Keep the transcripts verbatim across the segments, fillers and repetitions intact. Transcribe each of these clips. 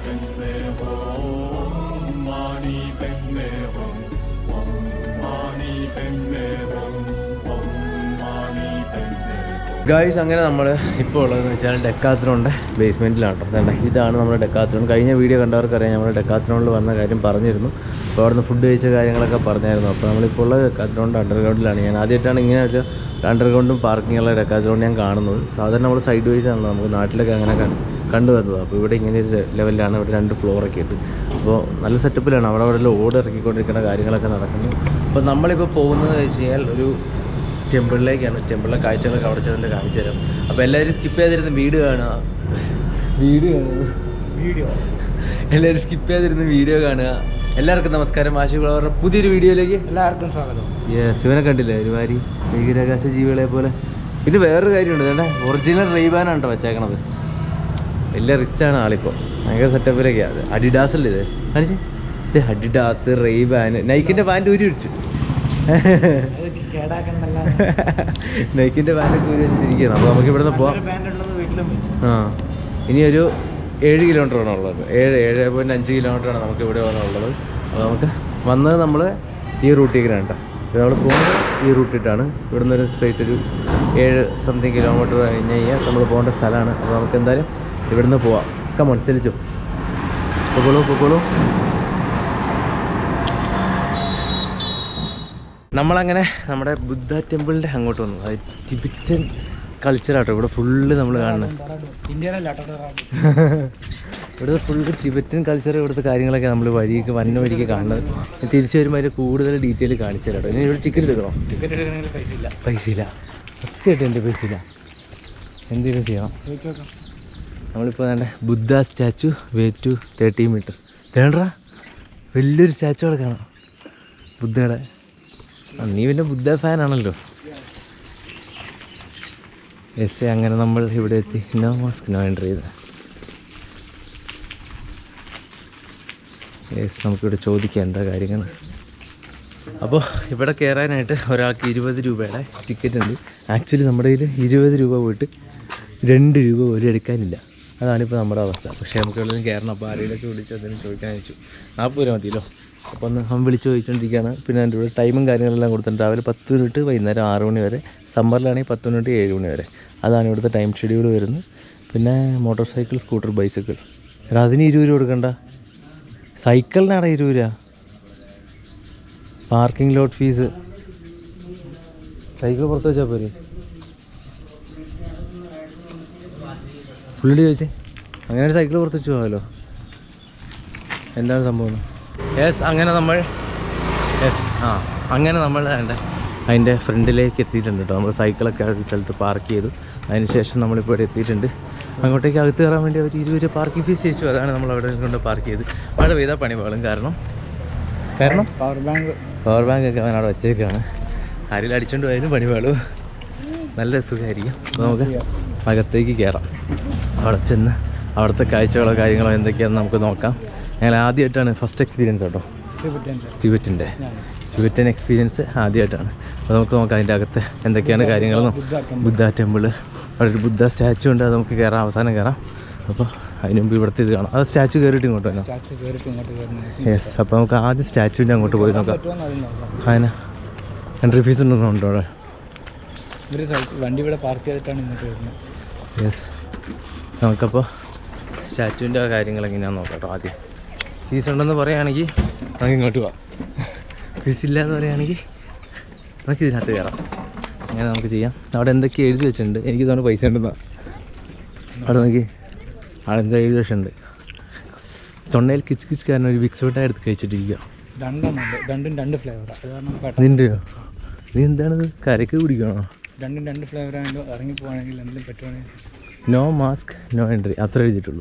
Guys, അങ്ങനെ നമ്മൾ ഇപ്പോൾ ഉള്ളതെന്ന് വെച്ചാൽ ഡെക്കാത്ലോണിൻ്റെ ബേസ്മെൻറ്റിലാണ് കേട്ടോ. ഇതാണ് നമ്മുടെ ഡെക്കാത്ലോൺ. കഴിഞ്ഞ വീഡിയോ കണ്ടവർക്കറിയാം, നമ്മൾ ഡെക്കാത്ലോണിൽ വന്ന കാര്യം പറഞ്ഞിരുന്നു. അപ്പോൾ അവിടെ നിന്ന് ഫുഡ് കഴിച്ച കാര്യങ്ങളൊക്കെ പറഞ്ഞായിരുന്നു. അപ്പോൾ നമ്മളിപ്പോൾ ഉള്ള ഡെക്കാത്ലോണിൻ്റെ അണ്ടർഗ്രൗണ്ടിലാണ്. ഞാൻ ആദ്യമായിട്ടാണ് ഇങ്ങനെ ഒരു അണ്ടർഗ്രൗണ്ടും പാർക്കിങ്ങുള്ള ഡെക്കാത്ലോൺ ഞാൻ കാണുന്നത്. സാധാരണ നമ്മൾ സൈഡ് വൈസ് ആണല്ലോ നമുക്ക് നാട്ടിലൊക്കെ അങ്ങനെ കണ്ടുവരുന്നത്. അപ്പോൾ ഇവിടെ ഇങ്ങനെ ഒരു ലെവലിലാണ്, ഇവിടെ രണ്ട് ഫ്ലോറൊക്കെ ഉണ്ട്. അപ്പോൾ നല്ല സെറ്റപ്പിലാണ്. അവിടെ അവിടെ ഓട് ഇറക്കിക്കൊണ്ടിരിക്കുന്ന കാര്യങ്ങളൊക്കെ നടക്കുന്നു. അപ്പോൾ നമ്മളിപ്പോൾ പോകുന്നത് വെച്ച് കഴിഞ്ഞാൽ ഒരു ടെമ്പിളിലേക്കാണ്. ടെമ്പിളിലെ കാഴ്ചകളൊക്കെ അവിടെ ചെന്നിട്ട് കാണിച്ചു തരാം. അപ്പോൾ എല്ലാവരും സ്കിപ്പ് ചെയ്തിരുന്ന വീഡിയോ കാണുക വീഡിയോ കാണുക വീഡിയോ എല്ലാവരും സ്കിപ്പ് ചെയ്തിരുന്ന വീഡിയോ കാണുക. എല്ലാവർക്കും നമസ്കാരം. ആശിവ്ളോഗറുടെ പുതിയൊരു വീഡിയോയിലേക്ക് എല്ലാവർക്കും സ്വാഗതം. യെസ്, ഇവനെ കണ്ടില്ലേ, ഒരുമാതിരി ബഹിരാകാശ ജീവികളെ പോലെ. പിന്നെ വേറൊരു കാര്യമുണ്ട്, വേണ്ട ഒറിജിനൽ റെയ്ബാനാണ് കേട്ടോ വെച്ചേക്കണത്. വലിയ റിച്ചാണ് ആളിപ്പോൾ, ഭയങ്കര സെറ്റപ്പിലൊക്കെയാണ്. അഡിഡാസ് അല്ലേ ഇത് കാണിച്ച്? ഇത് അഡിഡാസ്, റെയ്ബാൻ, നൈക്കിൻ്റെ പാൻറ്റ് ഊരി വെച്ചു. നൈക്കിൻ്റെ പാൻറ്റൊക്കെ ഊരി വെച്ചിട്ടിരിക്കുകയാണ്. അപ്പോൾ നമുക്ക് ഇവിടെ നിന്ന് പോവാം. ആ, ഇനി ഒരു ഏഴ് കിലോമീറ്ററാണ് ഉള്ളത്. ഏഴ് ഏഴ് പോയിൻറ്റ് അഞ്ച് കിലോമീറ്ററാണ് നമുക്ക് ഇവിടെ ഉള്ളത്. അപ്പോൾ നമുക്ക് വന്നത് നമ്മൾ ഈ റൂട്ടിലേക്കാണ് കേട്ടോ. നമ്മൾ പോകുന്നത് ഈ റൂട്ടിട്ടാണ്. ഇവിടെ നിന്നൊരു സ്ട്രേറ്റ് ഒരു ഏഴ് സംതിങ് കിലോമീറ്റർ കഴിഞ്ഞ് കഴിഞ്ഞാൽ നമ്മൾ പോകേണ്ട സ്ഥലമാണ്. അപ്പോൾ നമുക്ക് എന്തായാലും ഇവിടെ നിന്ന് പോവാം. കമോൺ, ചലിച്ചു പൊക്കോളൂ പൊക്കോളൂ. നമ്മളങ്ങനെ നമ്മുടെ ബുദ്ധ ടെമ്പിളിൻ്റെ അങ്ങോട്ട് വന്നു. അത് ടിബറ്റൻ കൾച്ചറാട്ടോ ഇവിടെ ഫുള്ള് നമ്മൾ കാണുന്നത്. ഇവിടുത്തെ ഫുള്ള് ടിബറ്റൻ കൾച്ചർ, ഇവിടുത്തെ കാര്യങ്ങളൊക്കെ നമ്മൾ വഴിക്ക് വന്ന വഴിക്ക് കാണുന്നത്. തിരിച്ചു വരുമ്പോൾ അതിൽ കൂടുതൽ ഡീറ്റെയിൽ കാണിച്ചു തരാം. ഇനി ഇവിടെ ടിക്കറ്റ് എടുക്കണോ? ടിക്കറ്റ് എടുക്കണമെങ്കിൽ പൈസ ഇല്ല. പൈസ ഇല്ല സത്യമായിട്ട് എൻ്റെ പൈസ ഇല്ല. എന്തെങ്കിലും ചെയ്യണം. നമ്മളിപ്പോൾ വേണ്ട ബുദ്ധ സ്റ്റാച്ചു വേ ടു തേർട്ടി മീറ്റർ തേണ്ടാ വലിയൊരു സ്റ്റാച്ചു അവിടെ കാണാം ബുദ്ധയുടെ. നീ പിന്നെ ബുദ്ധ ഫാനാണല്ലോ. എസ് അങ്ങനെ നമ്മൾ ഇവിടെ എത്തി. നോ മാസ്ക് നോ എൻട്രി ചെയ്ത്. യെസ്, നമുക്കിവിടെ ചോദിക്കാം എന്താ കാര്യങ്ങൾ. അപ്പോൾ ഇവിടെ കയറാനായിട്ട് ഒരാൾക്ക് ഇരുപത് രൂപയുടെ ടിക്കറ്റ് ഉണ്ട്. ആക്ച്വലി നമ്മുടെ കയ്യിൽ ഇരുപത് രൂപ പോയിട്ട് രണ്ട് രൂപ പോലും എടുക്കാനില്ല. അതാണിപ്പോൾ നമ്മുടെ അവസ്ഥ. പക്ഷേ നമുക്ക് ഇവിടെ നിന്ന് കയറണം. അപ്പോൾ ആരെങ്കിലൊക്കെ വിളിച്ച് അതിന് ചോദിക്കാൻ വെച്ചു. നാൽപ്പത് രൂപ മതിയല്ലോ. അപ്പോൾ ഒന്ന് അവൻ വിളിച്ച് ചോദിച്ചുകൊണ്ടിരിക്കുകയാണ്. പിന്നെ എൻ്റെ ഇവിടെ ടൈമും കാര്യങ്ങളെല്ലാം കൊടുത്തിട്ടുണ്ട്. രാവിലെ പത്ത് മിനിറ്റ് വൈകുന്നേരം ആറ് മണി വരെ. സമ്മറിലാണെങ്കിൽ പത്ത് മിനിറ്റ് ഏഴ് മണി വരെ. അതാണ് ഇവിടുത്തെ ടൈം ഷെഡ്യൂൾ വരുന്നത്. പിന്നെ മോട്ടോർ സൈക്കിൾ, സ്കൂട്ടർ, ബൈസൈക്കിൾ. എടാ അതിന് ഇരുപത് രൂപ കൊടുക്കണ്ട. സൈക്കിളിനാണ് ഇരുപത് രൂപ. പാർക്കിംഗ് ലോട്ട് ഫീസ്. സൈക്കിൾ പുറത്ത് വെച്ചാൽ പോരെ. പുള്ളി ചോദിച്ചേ അങ്ങനെ ഒരു സൈക്കിൾ പുറത്ത് വെച്ച് പോകാമല്ലോ. എന്താണ് സംഭവം? യെസ്, അങ്ങനെ നമ്മൾ യെസ് ആ അങ്ങനെ നമ്മൾ വേണ്ട അതിൻ്റെ ഫ്രണ്ടിലേക്ക് എത്തിയിട്ടുണ്ട് കേട്ടോ. നമ്മൾ സൈക്കിളൊക്കെ ഒരു സ്ഥലത്ത് പാർക്ക് ചെയ്തു. അതിന് ശേഷം നമ്മളിപ്പോൾ ഇവിടെ എത്തിയിട്ടുണ്ട്. അങ്ങോട്ടേക്ക് അകത്ത് കയറാൻ വേണ്ടി അവർ ഇരുപത് രൂപ പാർക്കിംഗ് ഫീസ് ചോദിച്ചു. അതാണ് നമ്മൾ അവിടെ കൊണ്ട് പാർക്ക് ചെയ്ത്. മഴ പെയ്താൽ പണി പാളും. കാരണം കാരണം പവർ ബാങ്ക് പവർ ബാങ്ക് ഒക്കെ അവൻ അവിടെ വെച്ചേക്കാണ്. ആരെങ്കിലും അടിച്ചുകൊണ്ട് പോയാലും പണി പാളും. നല്ല സുഖമായിരിക്കും. അപ്പോൾ നമുക്ക് അകത്തേക്ക് കയറാം. അവിടെ ചെന്ന് അവിടുത്തെ കാഴ്ചകളോ കാര്യങ്ങളോ എന്തൊക്കെയാണെന്ന് നമുക്ക് നോക്കാം. ഞങ്ങൾ ആദ്യമായിട്ടാണ്, ഫസ്റ്റ് എക്സ്പീരിയൻസ് കേട്ടോ ടിബറ്റൻ്റെ ടിബറ്റൻ എക്സ്പീരിയൻസ് ആദ്യമായിട്ടാണ്. അപ്പോൾ നമുക്ക് നോക്കാം അതിൻ്റെ അകത്ത് എന്തൊക്കെയാണ് കാര്യങ്ങളെന്നും. ബുദ്ധ ടെമ്പിൾ, അവിടെ ഒരു ബുദ്ധ സ്റ്റാച്ചു ഉണ്ട്. അത് നമുക്ക് കയറാം, അവസാനം കയറാം. അപ്പോൾ അതിന് മുമ്പ് ഇവിടുത്തെ ഇത് കാണാം. അത് സ്റ്റാച്ചു കയറിയിട്ട് ഇങ്ങോട്ട് വരാം. യെസ്, അപ്പോൾ നമുക്ക് ആദ്യം സ്റ്റാച്ചുവിൻ്റെ അങ്ങോട്ട് പോയി നോക്കാം. അതിന് എൻട്രി ഫീസ് ഉണ്ടെന്നുണ്ടോ അവിടെ? വണ്ടി ഇവിടെ പാർക്ക് ചെയ്തിട്ടാണ് ഇങ്ങോട്ട് വരുന്നത്. യെസ്, നമുക്കപ്പോൾ സ്റ്റാച്ചുവിൻ്റെ കാര്യങ്ങൾ എങ്ങനെയാണെന്ന് നോക്കാം കേട്ടോ. ആദ്യം ഫീസ് ഉണ്ടെന്ന് പറയുകയാണെങ്കിൽ നമുക്ക് ഇങ്ങോട്ട് പോവാം. ഫീസ് ഇല്ല എന്ന് പറയുകയാണെങ്കിൽ നമുക്ക് ഇതിനകത്ത് കയറാം. അങ്ങനെ നമുക്ക് ചെയ്യാം. അവിടെ എന്തൊക്കെ എഴുതി വെച്ചിട്ടുണ്ട്. എനിക്ക് തോന്നുന്നു പൈസ ഉണ്ടെന്നാണ്. അവിടെ നോക്കി അവിടെ എന്താ എഴുതി വെച്ചിട്ടുണ്ട്. തൊണ്ടയിൽ കിച്ച് കിച്ച് കാരണം ഒരു വിക്സ് ഔട്ടായി എടുത്ത് കഴിച്ചിട്ടിരിക്കുക. രണ്ടും രണ്ട് ഫ്ലേവറാണ്. നിൻ്റെയോ? നീ എന്താണിത് കരക്ക് കുടിക്കണോ? രണ്ടും രണ്ട് ഫ്ലേവർ ആയതുകൊണ്ട് ഇറങ്ങി പോവാണെങ്കിൽ എന്തെങ്കിലും പറ്റുവാണെങ്കിൽ. നോ മാസ്ക് നോ എൻട്രി അത്ര എഴുതിയിട്ടുള്ളൂ.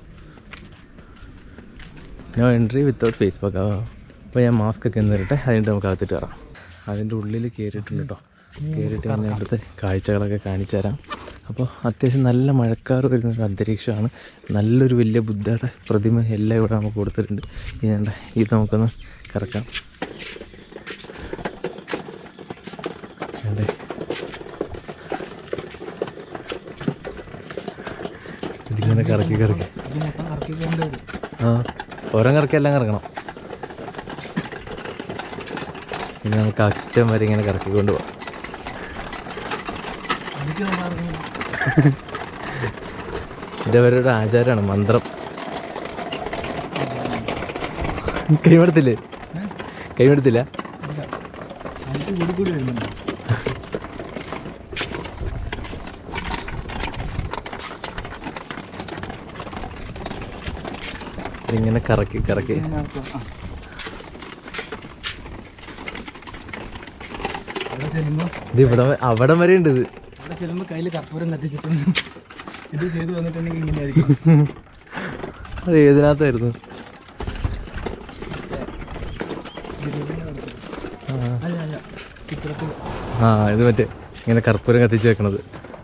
No entry without face pack. അപ്പോൾ ഞാൻ മാസ്ക് ഒക്കെ എന്നിട്ട് അതിൻ്റെ നമുക്ക് അകത്തിട്ട് കയറാം. അതിൻ്റെ ഉള്ളിൽ കയറിയിട്ടുണ്ട് കേട്ടോ. കയറിയിട്ട് ഞാൻ അവിടുത്തെ കാഴ്ചകളൊക്കെ കാണിച്ചു തരാം. അപ്പോൾ അത്യാവശ്യം നല്ല മഴക്കാറ് വരുന്നൊരു അന്തരീക്ഷമാണ്. നല്ലൊരു വലിയ ബുദ്ധയുടെ പ്രതിമ എല്ലാം ഇവിടെ നമുക്ക് കൊടുത്തിട്ടുണ്ട്. ഇനി ഇത് നമുക്കൊന്ന് കറക്കാം. ഇതിങ്ങനെ ഇങ്ങനെ കറക്കി കറക്കി ആ ഓരോ കറക്കി എല്ലാം കറക്കണം. ഇനി നമുക്ക് അറ്റം വരെ ഇങ്ങനെ കറക്കിക്കൊണ്ട് പോവാം. ഇതവരുടെ ആചാരമാണ്, മന്ത്രം. കൈമെടുത്തില്ലേ? കൈമെടുത്തില്ല. ഇങ്ങനെ കറക്കി കറക്കി ഇത് ഇവിടെ അവിടം വരെ ഉണ്ട്. ഇത് അവിടെ ചെല്ലുമ്പോൾ കയ്യിൽ കർപ്പൂരം കത്തിച്ചിട്ടുണ്ട്. ഇത് ചെയ്ത് വന്നിട്ടുണ്ടെങ്കിൽ ഇങ്ങനെയായിരിക്കും. അത് ഏതിനകത്തായിരുന്നു? ആ ഇത് മറ്റേ ഇങ്ങനെ കർപ്പൂരം കത്തിച്ച് വെക്കണത്.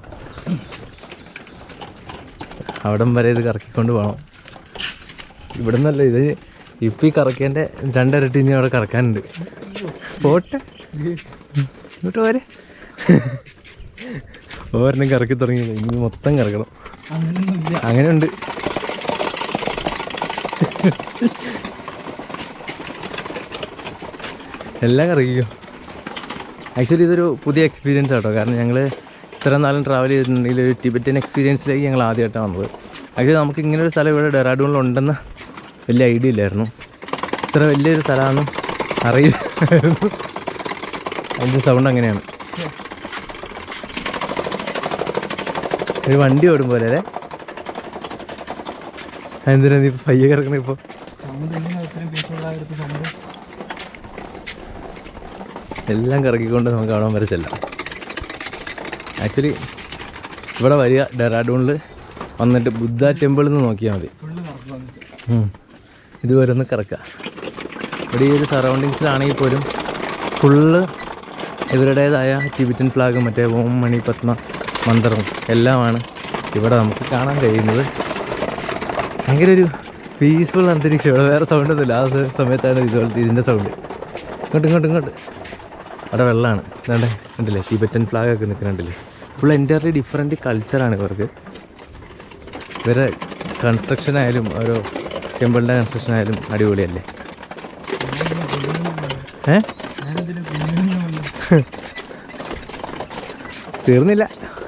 അവിടം വരെ ഇത് കറക്കിക്കൊണ്ട് പോകണം. ഇവിടെ നിന്നല്ല, ഇത് ഇപ്പം ഈ കറക്കേൻ്റെ രണ്ടരട്ടി ഇനി അവിടെ കറക്കാനുണ്ട്. പോട്ടെ ഇങ്ങോട്ട് പോരെ. ഓരെണ്ണം കറക്കി തുടങ്ങിയത് ഇനി മൊത്തം കറക്കണം. അങ്ങനെയുണ്ട്. എല്ലാം കറക്കിക്കോ. ആക്ച്വലി ഇതൊരു പുതിയ എക്സ്പീരിയൻസ് ആട്ടോ. കാരണം ഞങ്ങൾ ഇത്ര നാളും ട്രാവൽ ചെയ്തിട്ടുണ്ടെങ്കിൽ ഒരു ടിബറ്റൻ എക്സ്പീരിയൻസിലേക്ക് ഞങ്ങൾ ആദ്യമായിട്ടാണ് വന്നത്. ആക്ച്വലി നമുക്ക് ഇങ്ങനൊരു സ്ഥലം ഇവിടെ ഡെറാഡൂണിലുണ്ടെന്ന് വലിയ ഐഡിയ ഇല്ലായിരുന്നു. ഇത്ര വലിയൊരു സ്ഥലമാണെന്നും അറിയില്ലായിരുന്നു. അതിൻ്റെ സൗണ്ട് അങ്ങനെയാണ്. ഒരു വണ്ടി ഓടും പോലെ അല്ലേ? എന്തിനാ നീ ഇപ്പം പയ്യെ കിടക്കണ? ഇപ്പോൾ എല്ലാം കറക്കിക്കൊണ്ട് നമുക്ക് അവിടെ വരെ ചെല്ലാം. ആക്ച്വലി ഇവിടെ വരിക, ഡെറാഡൂണിൽ വന്നിട്ട് ബുദ്ധ ടെമ്പിളിൽ നിന്ന് നോക്കിയാൽ മതി. ഇതുവരെ ഒന്ന് കറക്കുക. ഇവിടെ ഈ ഒരു സറൗണ്ടിങ്സിലാണെങ്കിൽ പോലും ഫുള്ള് ഇവരുടേതായ ടിബറ്റൻ ഫ്ലാഗും മറ്റേ ഓം മണി പത്മ മന്ത്രവും എല്ലാമാണ് ഇവിടെ നമുക്ക് കാണാൻ കഴിയുന്നത്. ഭയങ്കര ഒരു പീസ്ഫുൾ അന്തരീക്ഷം. ഇവിടെ വേറെ സൗണ്ടൊന്നുമില്ല. ആ സമയത്താണ് ഇതുപോലത്തെ ഇതിൻ്റെ സൗണ്ട്. ഇങ്ങോട്ട് ഇങ്ങോട്ട് ഇങ്ങോട്ട് അവിടെ വെള്ളമാണ്. ഇതാണ്ടേ കണ്ടില്ലേ, ടിബറ്റൻ ഫ്ലാഗൊക്കെ നിൽക്കുന്നുണ്ടല്ലേ. ഫുൾ എൻറ്റയർലി ഡിഫറെൻറ്റ് കൾച്ചറാണ് ഇവർക്ക്. ഇവരെ കൺസ്ട്രക്ഷൻ ആയാലും ഓരോ ടെമ്പിളിൻ്റെ കൺസ്ട്രക്ഷൻ ആയാലും അടിപൊളിയല്ലേ? ഏ തീർന്നില്ല.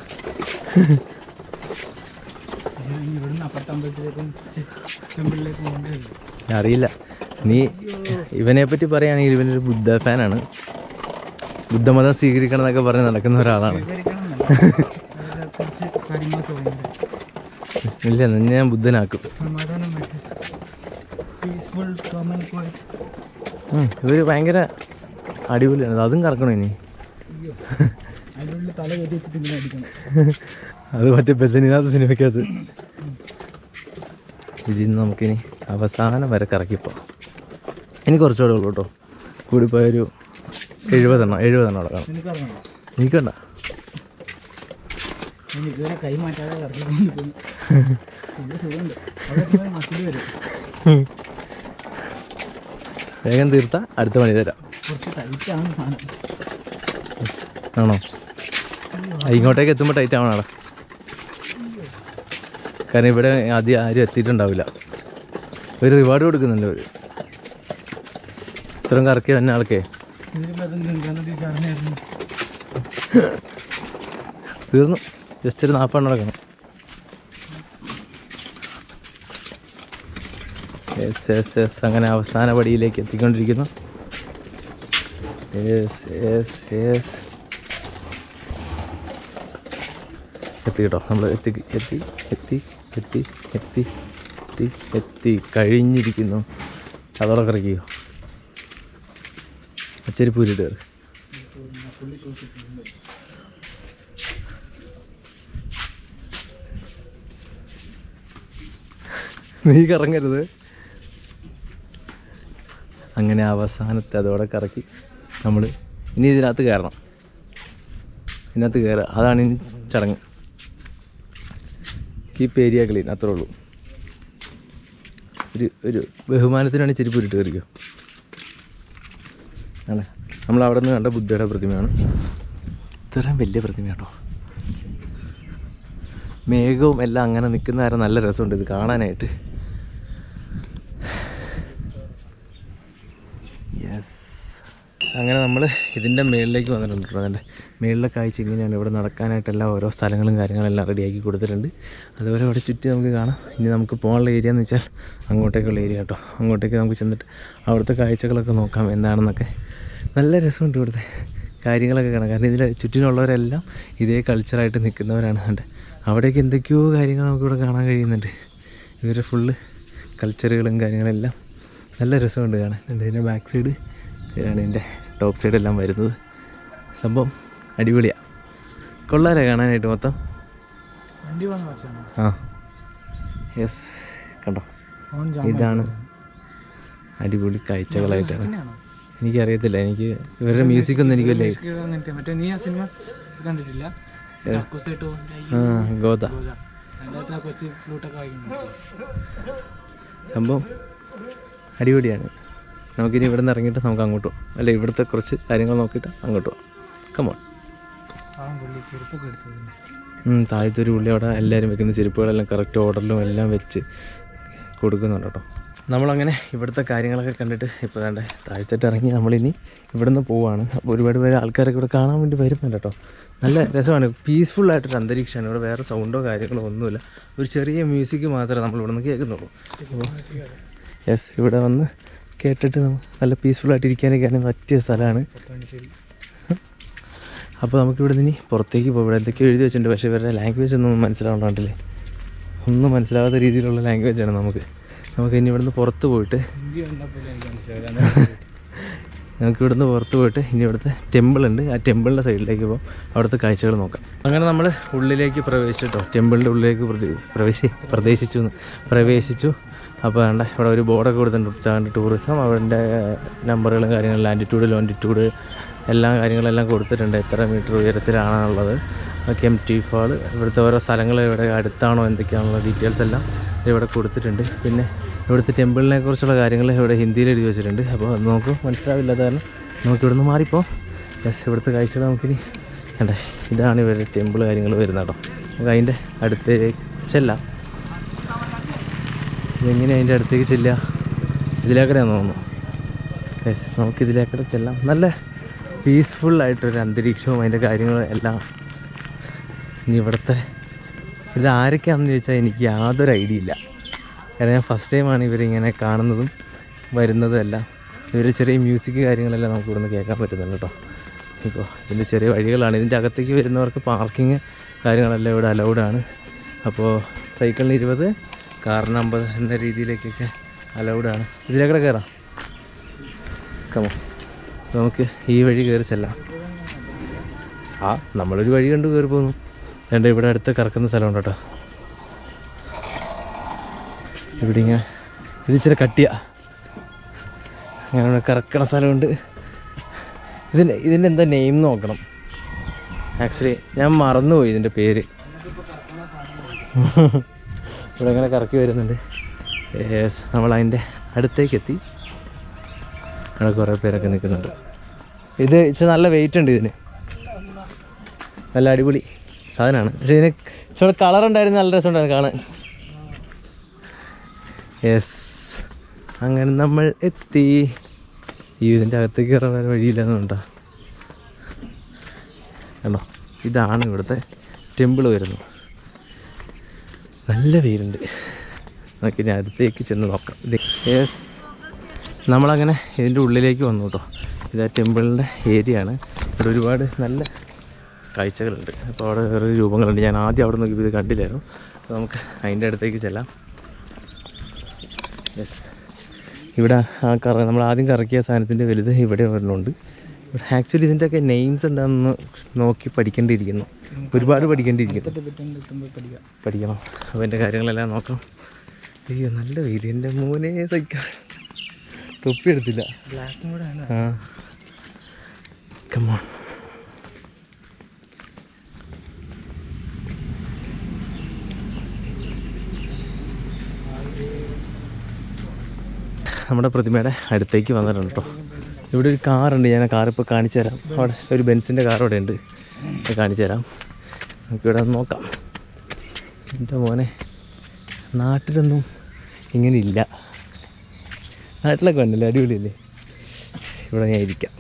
അറിയില്ല. നീ ഇവനെ പറ്റി പറയുകയാണെങ്കിൽ ഇവനൊരു ബുദ്ധ ഫാനാണ്. ബുദ്ധമതം സ്വീകരിക്കണം എന്നൊക്കെ പറഞ്ഞ് നടക്കുന്ന ഒരാളാണ്. ഇല്ല, നിന്നെ ഞാൻ ബുദ്ധനാക്കും. ഇവര് ഭയങ്കര അടിപൊളിയാണ്. അതും കറക്കണം ഇനി. അത് മറ്റേ ബദനിനാഥ സിനിമയ്ക്കകത്ത്. ഇതിന്ന് നമുക്കിനി അവസാനം വരെ കറക്കിപ്പോ. ഇനി കുറച്ചുകൂടെ ഉള്ളൂ കേട്ടോ. കൂടിപ്പോയൊരു എഴുപതെണ്ണം എഴുപതെണ്ണം അവിടെ കാണും. എനിക്കണ്ട വേഗം തീർത്താ അടുത്ത പണി തരാം. ആണോ? ഇങ്ങോട്ടേക്ക് എത്തുമ്പോൾ ടൈറ്റ് ആവണം അവിടെ. കാരണം ഇവിടെ ആദ്യം ആരും എത്തിയിട്ടുണ്ടാവില്ല. ഒരു റിവാർഡ് കൊടുക്കുന്നുണ്ട് അവർ. ഇത്രയും കറക്കി തന്നെ ആൾക്കേ തീർന്നു. ജസ്റ്റ് ഒരു നാൽപ്പെണ്ണം നടക്കണം. യെസ് യെസ് യെസ് അങ്ങനെ അവസാന പടിയിലേക്ക് എത്തിക്കൊണ്ടിരിക്കുന്നു. യെസ് യെസ് യെസ് എത്തി കേട്ടോ. നമ്മൾ എത്തി എത്തി എത്തി എത്തി എത്തി എത്തി എത്തി കഴിഞ്ഞിരിക്കുന്നു. അതോടെ കറക്കിയോ? ചെരുപ്പൂരിട്ട് കയറി. നീ കറങ്ങരുത്. അങ്ങനെ അവസാനത്തെ അതോടെ കറക്കി നമ്മൾ ഇനി ഇതിനകത്ത് കയറണം. ഇതിനകത്ത് കയറുക, അതാണ് ഇനി ചടങ്ങ്. കീപ്പ് ഏരിയ ക്ലീൻ, അത്രേ ഉള്ളൂ. ഒരു ഒരു ബഹുമാനത്തിനാണ് ചെരുപ്പൂരിട്ട് കയറിക്കോ. ആണ് നമ്മൾ അവിടെ നിന്ന് കണ്ട ബുദ്ധയുടെ പ്രതിമയാണ്. ഇത്രയും വലിയ പ്രതിമ കേട്ടോ. മേഘവും എല്ലാം അങ്ങനെ നിൽക്കുന്ന കാരണം നല്ല രസമുണ്ട് ഇത് കാണാനായിട്ട്. യെസ്, അങ്ങനെ നമ്മൾ ഇതിൻ്റെ മുകളിലേക്ക് വന്നിട്ടുണ്ട്. അതിൻ്റെ മുകളിലെ കാഴ്ച ഇങ്ങനെയാണ്. ഇവിടെ നടക്കാനായിട്ടെല്ലാം ഓരോ സ്ഥലങ്ങളും കാര്യങ്ങളെല്ലാം റെഡിയാക്കി കൊടുത്തിട്ടുണ്ട്. അതുപോലെ ഇവിടെ ചുറ്റി നമുക്ക് കാണാം. ഇനി നമുക്ക് പോകാനുള്ള ഏരിയ എന്ന് വെച്ചാൽ അങ്ങോട്ടേക്കുള്ള ഏരിയ കേട്ടോ. അങ്ങോട്ടേക്ക് നമുക്ക് ചെന്നിട്ട് അവിടുത്തെ കാഴ്ചകളൊക്കെ നോക്കാം എന്താണെന്നൊക്കെ. നല്ല രസമുണ്ട് ഇവിടുത്തെ കാര്യങ്ങളൊക്കെ കാണാം. കാരണം ഇതിൽ ചുറ്റിനുള്ളവരെല്ലാം ഇതേ കൾച്ചറായിട്ട് നിൽക്കുന്നവരാണ്. കണ്ട് അവിടേക്ക് എന്തൊക്കെയോ കാര്യങ്ങൾ നമുക്കിവിടെ കാണാൻ കഴിയുന്നുണ്ട്. ഇവരുടെ ഫുള്ള് കൾച്ചറുകളും കാര്യങ്ങളെല്ലാം നല്ല രസമുണ്ട് കാണാൻ. ഇതിൻ്റെ ബാക്ക് സൈഡ് ഇതാണ് ഇതിൻ്റെ ടോപ്പ് സൈഡെല്ലാം വരുന്നത്. സംഭവം അടിപൊളിയാണ്. കൊള്ളാലേ കാണാനായിട്ട് മൊത്തം. ആ യെസ്, കണ്ടോ ഇതാണ് അടിപൊളി കാഴ്ചകളായിട്ടാണ്. എനിക്കറിയത്തില്ല, എനിക്ക് ഇവരുടെ മ്യൂസിക് ഒന്നും എനിക്ക് വലിയ ഗോദ സംഭവം അടിപൊളിയാണ്. നമുക്കിനി ഇവിടെ നിന്ന് ഇറങ്ങിയിട്ട് നമുക്ക് അങ്ങോട്ട് പോകാം. അല്ല, ഇവിടുത്തെ കുറച്ച് കാര്യങ്ങൾ നോക്കിയിട്ട് അങ്ങോട്ട് പോകാം. കമോൺ. താഴത്തെ ഒരു പുള്ളി അവിടെ എല്ലാവരും വെക്കുന്ന ചെരുപ്പുകളെല്ലാം കറക്റ്റ് ഓർഡറിലും എല്ലാം വെച്ച് കൊടുക്കുന്നുണ്ട് കേട്ടോ. നമ്മളങ്ങനെ ഇവിടുത്തെ കാര്യങ്ങളൊക്കെ കണ്ടിട്ട് ഇപ്പോൾ വേണ്ട താഴത്തോട്ട് ഇറങ്ങി നമ്മളിനി ഇവിടുന്ന് പോവുകയാണ്. അപ്പോൾ ഒരുപാട് പേര് ആൾക്കാരൊക്കെ ഇവിടെ കാണാൻ വേണ്ടി വരുന്നുണ്ട് കേട്ടോ. നല്ല രസമാണ്, പീസ്ഫുള്ളായിട്ടൊരു അന്തരീക്ഷമാണ്. ഇവിടെ വേറെ സൗണ്ടോ കാര്യങ്ങളോ ഒന്നുമില്ല. ഒരു ചെറിയ മ്യൂസിക് മാത്രമേ നമ്മൾ ഇവിടെ നിന്ന് കേൾക്കുന്നുള്ളൂ. അപ്പോൾ യെസ്, ഇവിടെ വന്ന് കേട്ടിട്ട് നമുക്ക് നല്ല പീസ്ഫുള്ളായിട്ടിരിക്കാനൊക്കെയാണ് പറ്റിയ സ്ഥലമാണ്. അപ്പോൾ നമുക്കിവിടെ നിന്ന് പുറത്തേക്ക് പോകും. ഇവിടെ എന്തൊക്കെയോ എഴുതി വെച്ചിട്ടുണ്ട്, പക്ഷേ ഇവരുടെ ലാംഗ്വേജ് ഒന്നും മനസ്സിലാവുന്നുണ്ടല്ലേ. ഒന്നും മനസ്സിലാവാത്ത രീതിയിലുള്ള ലാംഗ്വേജാണ് നമുക്ക്. നമുക്ക് ഇനി ഇവിടുന്ന് പുറത്ത് പോയിട്ട് നമുക്ക് ഇവിടുന്ന് പുറത്ത് പോയിട്ട് ഇനി ഇവിടുത്തെ ടെമ്പിളുണ്ട്, ആ ടെമ്പിളിൻ്റെ സൈഡിലേക്ക് പോകും. അവിടുത്തെ കാഴ്ചകൾ നോക്കാം. അങ്ങനെ നമ്മൾ ഉള്ളിലേക്ക് പ്രവേശിച്ചിട്ടോ, ടെമ്പിളിൻ്റെ ഉള്ളിലേക്ക് പ്രവേശി പ്രവേശിച്ചു പ്രവേശിച്ചു അപ്പോൾ വേണ്ട ഇവിടെ ഒരു ബോർഡൊക്കെ കൊടുത്തിട്ടുണ്ട്. ടൂറിസം അവരുടെ നമ്പറുകളും കാര്യങ്ങളും ലാൻഡിറ്റ്യൂഡ് ലോണ്ടിറ്റ്യൂഡ് എല്ലാ കാര്യങ്ങളെല്ലാം കൊടുത്തിട്ടുണ്ട്. എത്ര മീറ്റർ ഉയരത്തിലാണുള്ളത്, എം ടി ഫാൾ, ഇവിടുത്തെ ഓരോ സ്ഥലങ്ങൾ ഇവിടെ അടുത്താണോ എന്തൊക്കെയാണുള്ള ഡീറ്റെയിൽസ് എല്ലാം ഇവിടെ കൊടുത്തിട്ടുണ്ട്. പിന്നെ ഇവിടുത്തെ ടെമ്പിളിനെ കുറിച്ചുള്ള കാര്യങ്ങൾ ഇവിടെ ഹിന്ദിയിൽ എഴുതി വെച്ചിട്ടുണ്ട്. അപ്പോൾ അത് നമുക്ക് മനസ്സിലാവില്ലാത്ത കാരണം നമുക്ക് ഇവിടുന്ന് മാറിപ്പോൾ യെസ് ഇവിടുത്തെ കാഴ്ചകൾ നമുക്കിനി കണ്ടേ. ഇതാണ് ഇവരുടെ ടെമ്പിൾ കാര്യങ്ങൾ വരുന്നത് കേട്ടോ. നമുക്ക് അതിൻ്റെ അടുത്തേക്ക് ചെല്ലാം. ഇതെങ്ങനെ അതിൻ്റെ അടുത്തേക്ക് ചെല്ലുക? ഇതിലേക്കടെയാണെന്ന് തോന്നുന്നു. യെസ്, നമുക്ക് ഇതിലേക്കടെ ചെല്ലാം. നല്ല പീസ്ഫുള്ളായിട്ടൊരു അന്തരീക്ഷവും അതിൻ്റെ കാര്യങ്ങളും എല്ലാം. ഇനി ഇവിടുത്തെ ഇത് ആരൊക്കെയാണെന്ന് ചോദിച്ചാൽ എനിക്ക് യാതൊരു ഐഡിയ ഇല്ല. കാരണം ഞാൻ ഫസ്റ്റ് ടൈമാണ് ഇവരിങ്ങനെ കാണുന്നതും വരുന്നതും എല്ലാം. ഇവർ ചെറിയ മ്യൂസിക് കാര്യങ്ങളെല്ലാം നമുക്ക് ഇവിടുന്ന് കേൾക്കാൻ പറ്റുന്നുണ്ട് കേട്ടോ. ഇപ്പോൾ ഇതിൻ്റെ ചെറിയ വഴികളാണ്. ഇതിൻ്റെ അകത്തേക്ക് വരുന്നവർക്ക് പാർക്കിങ് കാര്യങ്ങളെല്ലാം ഇവിടെ അലൗഡാണ്. അപ്പോൾ സൈക്കിളിന് ഇരുപത്, കാറിന് അമ്പത് എന്ന രീതിയിലേക്കൊക്കെ അലൗഡാണ്. ഇതിലേക്കൂടെ കയറാം. കമോ, നമുക്ക് ഈ വഴി കയറി ചെല്ലാം. ആ നമ്മളൊരു വഴി കണ്ട് കയറി പോകുന്നു. എൻ്റെ ഇവിടെ അടുത്ത് കറക്കുന്ന സ്ഥലമുണ്ട് കേട്ടോ. ഇവിടെ ഇങ്ങനെ ഇത് ഇച്ചിരി കട്ടിയ അങ്ങനെ കറക്കണ സ്ഥലമുണ്ട്. ഇതിൻ്റെ ഇതിൻ്റെ എന്താ നെയിം നോക്കണം. ആക്ച്വലി ഞാൻ മറന്നുപോയി ഇതിൻ്റെ പേര്. ഇവിടെ ഇങ്ങനെ കറക്കി വരുന്നുണ്ട്. യെസ്, നമ്മൾ അതിൻ്റെ അടുത്തേക്ക് എത്തി. അവിടെ കുറേ പേരൊക്കെ നിൽക്കുന്നുണ്ട്. ഇത് ഇച്ചിരി നല്ല വെയിറ്റ് ഉണ്ട് ഇതിന്. നല്ല അടിപൊളി സാധനമാണ്. പക്ഷേ ഇതിന് ഇച്ചിരി കളറുണ്ടായിരുന്നു, നല്ല രസമുണ്ടായിരുന്നു കാണാൻ. യെസ്, അങ്ങനെ നമ്മൾ എത്തി. ഈ ഇതിൻ്റെ അകത്തേക്ക് കയറാൻ വേറെ വഴിയില്ലെന്നുണ്ടോ കണ്ടോ. ഇതാണ് ഇവിടുത്തെ ടെമ്പിൾ വരുന്നത്. നല്ല വെയിലുണ്ട്. നമുക്ക് ഇനി അടുത്തേക്ക് ചെന്ന് നോക്കാം. ഇത് യെസ്, നമ്മളങ്ങനെ ഇതിൻ്റെ ഉള്ളിലേക്ക് വന്നു കേട്ടോ. ഇത് ആ ടെമ്പിളിൻ്റെ ഏരിയ ആണ്. ഇവിടെ ഒരുപാട് നല്ല കാഴ്ചകളുണ്ട്. അപ്പോൾ അവിടെ വേറെ രൂപങ്ങളുണ്ട്. ഞാൻ ആദ്യം അവിടെ നോക്കിയപ്പോൾ ഇത് കണ്ടില്ലായിരുന്നു. അപ്പോൾ നമുക്ക് അതിൻ്റെ അടുത്തേക്ക് ചെല്ലാം. യെസ്, ഇവിടെ ആ കറ നമ്മൾ ആദ്യം കറക്കിയ സാധനത്തിൻ്റെ വലുത് ഇവിടെ ഒരെണ്ണമുണ്ട്. ഇവിടെ ആക്ച്വലി ഇതിൻ്റെയൊക്കെ നെയിംസ് എന്താണെന്ന് നോക്കി പഠിക്കേണ്ടിയിരിക്കുന്നു. ഒരുപാട് പഠിക്കേണ്ടിയിരിക്കുന്നു. പഠിക്കണം. അപ്പോൾ എൻ്റെ കാര്യങ്ങളെല്ലാം നോക്കണം. അയ്യോ നല്ല വെയിൽ, എൻ്റെ മോനെ സഹിക്കാൻ. തൊപ്പി എടുത്തില്ല. ആ കമോൺ. നമ്മുടെ പ്രതിമയുടെ അടുത്തേക്ക് വന്നിട്ടുണ്ട് കേട്ടോ. ഇവിടെ ഒരു കാറുണ്ട്. ഞാൻ ആ കാറിപ്പോൾ കാണിച്ചു തരാം. അവിടെ ഒരു ബെൻസിൻ്റെ കാർ ഇവിടെ ഉണ്ട്, കാണിച്ചു തരാം. നമുക്കിവിടെ നോക്കാം. എൻ്റെ മോനെ നാട്ടിലൊന്നും ഇങ്ങനെ ഇല്ല. നാട്ടിലൊക്കെ ഉണ്ടല്ലേ, അടിപൊളിയല്ലേ. ഇവിടെ ഞാൻ ഇരിക്കാം.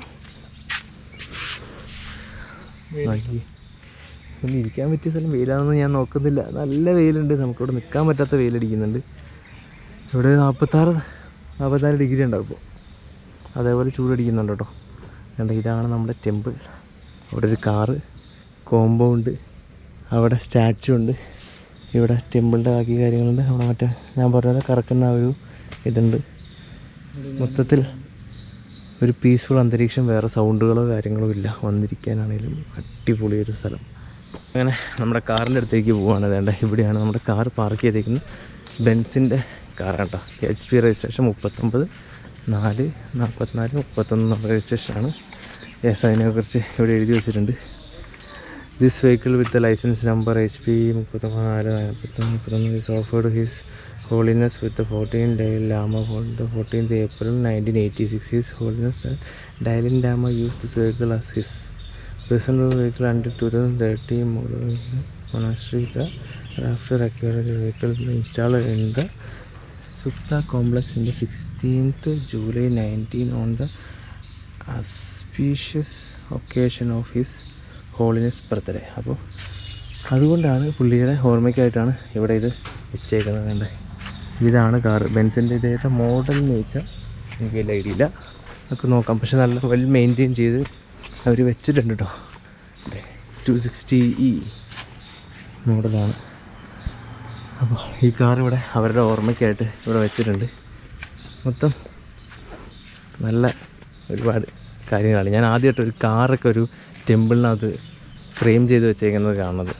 ഒന്ന് ഇരിക്കാൻ പറ്റിയ സ്ഥലം വെയിലാണെന്ന് ഞാൻ നോക്കുന്നില്ല. നല്ല വെയിലുണ്ട്, നമുക്കിവിടെ നിൽക്കാൻ പറ്റാത്ത വെയിലടിക്കുന്നുണ്ട്. ഇവിടെ നാൽപ്പത്താറ് നാൽപ്പത്താറ് ഡിഗ്രി ഉണ്ടാവും ഇപ്പോൾ. അതേപോലെ ചൂടടിക്കുന്നുണ്ട് കേട്ടോ. കണ്ട, ഇതാണ് നമ്മുടെ ടെമ്പിൾ. അവിടെ ഒരു കാറ്, കോമ്പൗണ്ട്, അവിടെ സ്റ്റാച്ചു ഉണ്ട്, ഇവിടെ ടെമ്പിളിൻ്റെ ബാക്കി കാര്യങ്ങളുണ്ട്. അവിടെ മറ്റേ ഞാൻ പറഞ്ഞത് കറക്കുന്ന ആ ഒരു ഇതുണ്ട്. മൊത്തത്തിൽ ഒരു പീസ്ഫുൾ അന്തരീക്ഷം, വേറെ സൗണ്ടുകളോ കാര്യങ്ങളോ ഇല്ല. വന്നിരിക്കാനാണെങ്കിലും അടിപൊളി ഒരു സ്ഥലം. അങ്ങനെ നമ്മുടെ കാറിൻ്റെ അടുത്തേക്ക് പോവുകയാണ്. വേണ്ട, ഇവിടെയാണ് നമ്മുടെ കാർ പാർക്ക് ചെയ്തേക്കുന്നത്. ബെൻസിൻ്റെ കാറാണ് കേട്ടോ. എച്ച് പി രജിസ്ട്രേഷൻ മുപ്പത്തൊമ്പത് നാല് നാൽപ്പത്തിനാല് മുപ്പത്തൊന്ന് രജിസ്ട്രേഷനാണ്. യെസ്, അതിനെക്കുറിച്ച് ഇവിടെ എഴുതി വെച്ചിട്ടുണ്ട്. This vehicle with licence number H P മുപ്പത്തൊമ്പത് നാല് നാൽപ്പത്തൊന്ന് മുപ്പത്തൊന്ന് is offered his Holiness with the fourteenth Dalai Lama on the fourteenth April nineteen eighty-six. His Holiness Dalai Lama used this vehicle as his personal vehicle until twenty thirteen. Monastery after acquiring the vehicle installed in the Sukta complex in the sixteenth July nineteen on the auspicious occasion of His Holiness birthday. അപ്പോൾ അതുകൊണ്ടാണ് പുള്ളിയുടെ ഓർമ്മയ്ക്കായിട്ടാണ് ഇവിടെ ഇത് വെച്ചേക്കുന്നത്. കണ്ടേ, ഇതാണ് car. ബെൻസിൻ്റെ ഇതേത്തെ model എന്ന് വെച്ചാൽ എനിക്ക് വലിയ ഐഡിയ ഇല്ല, നമുക്ക് നോക്കാം. പക്ഷെ നല്ല വെൽ മെയിൻറ്റെയിൻ ചെയ്ത് അവർ വെച്ചിട്ടുണ്ട് കേട്ടോ. ടു സിക്സ്റ്റി ഇ മോഡലാണ്. അപ്പോൾ ഈ കാർ ഇവിടെ അവരുടെ ഓർമ്മയ്ക്കായിട്ട് ഇവിടെ വെച്ചിട്ടുണ്ട്. മൊത്തം നല്ല ഒരുപാട് കാര്യങ്ങളാണ്. ഞാൻ ആദ്യമായിട്ട് ഒരു കാറൊക്കെ ഒരു ടെമ്പിളിനകത്ത് ഫ്രെയിം ചെയ്ത് വെച്ചേക്കുന്നത് കാണുന്നത്.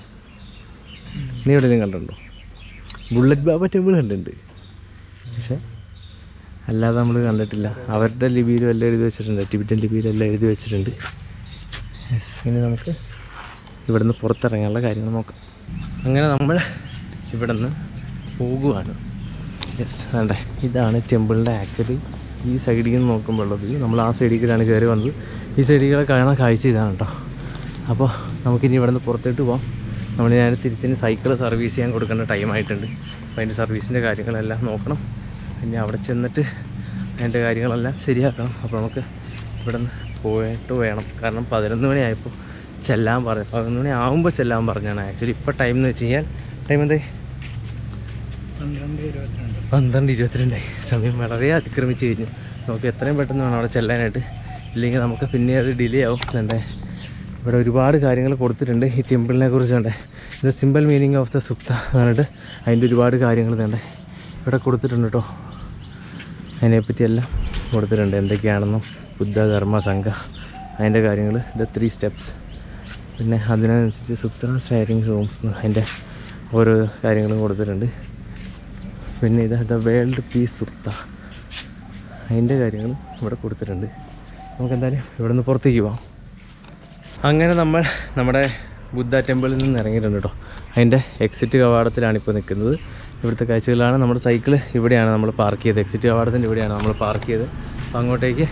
നീ എവിടെയെങ്കിലും കണ്ടിട്ടുണ്ടോ? ബുള്ളറ്റ് ബാബ ടെമ്പിൾ കണ്ടിട്ടുണ്ട്, പക്ഷെ അല്ലാതെ നമ്മൾ കണ്ടിട്ടില്ല. അവരുടെ ലിപിയിലും എല്ലാം എഴുതി വെച്ചിട്ടുണ്ട്, ടിബറ്റൻ ലിപിയിലെല്ലാം എഴുതി വെച്ചിട്ടുണ്ട്. യെസ്, ഇനി നമുക്ക് ഇവിടെ നിന്ന് പുറത്തിറങ്ങാനുള്ള കാര്യങ്ങൾ നോക്കാം. അങ്ങനെ നമ്മൾ ഇവിടെ നിന്ന് പോകുവാണ്. യെസ്, വേണ്ടേ, ഇതാണ് ടെമ്പിളിൻ്റെ ആക്ച്വലി ഈ സൈഡിൽ നിന്ന് നോക്കുമ്പോഴുള്ളത്. നമ്മൾ ആ സൈഡിലേക്കാണ് കയറി വന്നത്. ഈ സൈഡിൽ കാണാൻ കാഴ്ച ഇതാണ് കേട്ടോ. അപ്പോൾ നമുക്കിനി ഇവിടെ നിന്ന് പുറത്തോട്ട് പോകാം. നമ്മൾ ഞാൻ തിരിച്ചിന് സൈക്കിൾ സർവീസ് ചെയ്യാൻ കൊടുക്കേണ്ട ടൈമായിട്ടുണ്ട്. അപ്പോൾ അതിൻ്റെ സർവീസിൻ്റെ കാര്യങ്ങളെല്ലാം നോക്കണം. പിന്നെ അവിടെ ചെന്നിട്ട് അതിൻ്റെ കാര്യങ്ങളെല്ലാം ശരിയാക്കണം. അപ്പോൾ നമുക്ക് ഇവിടെ നിന്ന് പോയിട്ട് വേണം. കാരണം പതിനൊന്ന് മണിയായപ്പോൾ ചെല്ലാൻ പറഞ്ഞു. പതിനൊന്ന് മണി ആകുമ്പോൾ ചെല്ലാൻ പറഞ്ഞാണ്. ആക്ച്വലി ഇപ്പോൾ ടൈം എന്ന് വെച്ച് കഴിഞ്ഞാൽ ടൈം എന്തായി? പന്ത്രണ്ട് ഇരുപത്തിരണ്ട് പന്ത്രണ്ട് ഇരുപത്തിരണ്ടായി. സമയം വളരെ അതിക്രമിച്ച് കഴിഞ്ഞു. നമുക്ക് എത്രയും പെട്ടെന്ന് വേണം അവിടെ ചെല്ലാനായിട്ട്, ഇല്ലെങ്കിൽ നമുക്ക് പിന്നെ അത് ഡിലേ ആവും. വേണ്ടേ, ഇവിടെ ഒരുപാട് കാര്യങ്ങൾ കൊടുത്തിട്ടുണ്ട് ഈ ടെമ്പിളിനെ കുറിച്ച്. വേണ്ടേ, the simple meaning of the സുക്ത പറഞ്ഞിട്ട് അതിൻ്റെ ഒരുപാട് കാര്യങ്ങൾ വേണ്ടേ ഇവിടെ കൊടുത്തിട്ടുണ്ട് കേട്ടോ. അതിനെപ്പറ്റിയെല്ലാം കൊടുത്തിട്ടുണ്ട്, എന്തൊക്കെയാണെന്നും ബുദ്ധ ധർമ്മ സംഘ അതിൻ്റെ കാര്യങ്ങൾ, ദ ത്രീ സ്റ്റെപ്സ്. പിന്നെ അതിനനുസരിച്ച് സുക്ത ഷെയറിങ് റൂംസ് അതിൻ്റെ ഓരോ കാര്യങ്ങളും കൊടുത്തിട്ടുണ്ട്. പിന്നെ ഇത് ദ വേൾഡ് പീസ് സുക്ത അതിൻ്റെ കാര്യങ്ങളും ഇവിടെ കൊടുത്തിട്ടുണ്ട്. നമുക്കെന്തായാലും ഇവിടെ നിന്ന് പുറത്തേക്ക് പോകാം. അങ്ങനെ നമ്മൾ നമ്മുടെ ബുദ്ധ ടെമ്പിളിൽ നിന്ന് ഇറങ്ങിയിട്ടുണ്ട് കേട്ടോ. അതിൻ്റെ എക്സിറ്റ് കവാടത്തിലാണ് ഇപ്പോൾ നിൽക്കുന്നത്. ഇവിടുത്തെ കാഴ്ചകളാണ്. നമ്മുടെ സൈക്കിൾ ഇവിടെയാണ് നമ്മൾ പാർക്ക് ചെയ്തത്. എക്സിറ്റ് കവാടത്തിൻ്റെ ഇവിടെയാണ് നമ്മൾ പാർക്ക് ചെയ്തത്. അപ്പോൾ അങ്ങോട്ടേക്ക്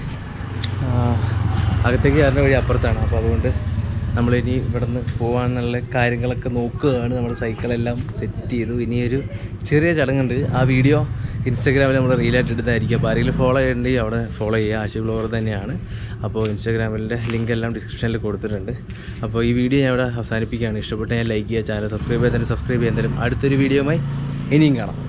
അകത്തേക്ക് കയറുന്ന വഴി അപ്പുറത്താണ്. അപ്പോൾ അതുകൊണ്ട് നമ്മളിനി ഇവിടെ നിന്ന് പോകാനുള്ള കാര്യങ്ങളൊക്കെ നോക്കുകയാണ്. നമ്മൾ സൈക്കിളെല്ലാം സെറ്റ് ചെയ്തു. ഇനിയൊരു ചെറിയ ചടങ്ങുണ്ട്. ആ വീഡിയോ ഇൻസ്റ്റാഗ്രാമിൽ നമ്മൾ റീലായിട്ട് എടുത്തായിരിക്കും. അപ്പോൾ ആരെങ്കിലും ഫോളോ ചെയ്യണമെങ്കിൽ അവിടെ ഫോളോ ചെയ്യുക. ആഷിവ്ലോഗർ തന്നെയാണ്. അപ്പോൾ ഇൻസ്റ്റാഗ്രാമിൻ്റെ ലിങ്ക് എല്ലാം ഡിസ്ക്രിപ്ഷനിൽ കൊടുത്തിട്ടുണ്ട്. അപ്പോൾ ഈ വീഡിയോ ഞാൻ ഇവിടെ അവസാനിപ്പിക്കുകയാണ്. ഇഷ്ടപ്പെട്ട് ഞാൻ ലൈക്ക് ചെയ്യുക, ചാനൽ സബ്സ്ക്രൈബ് ചെയ്യാൻ തന്നെ സബ്സ്ക്രൈബ് ചെയ്യാൻ. എന്തായാലും അടുത്തൊരു വീഡിയോയുമായി ഇനിയും കാണാം.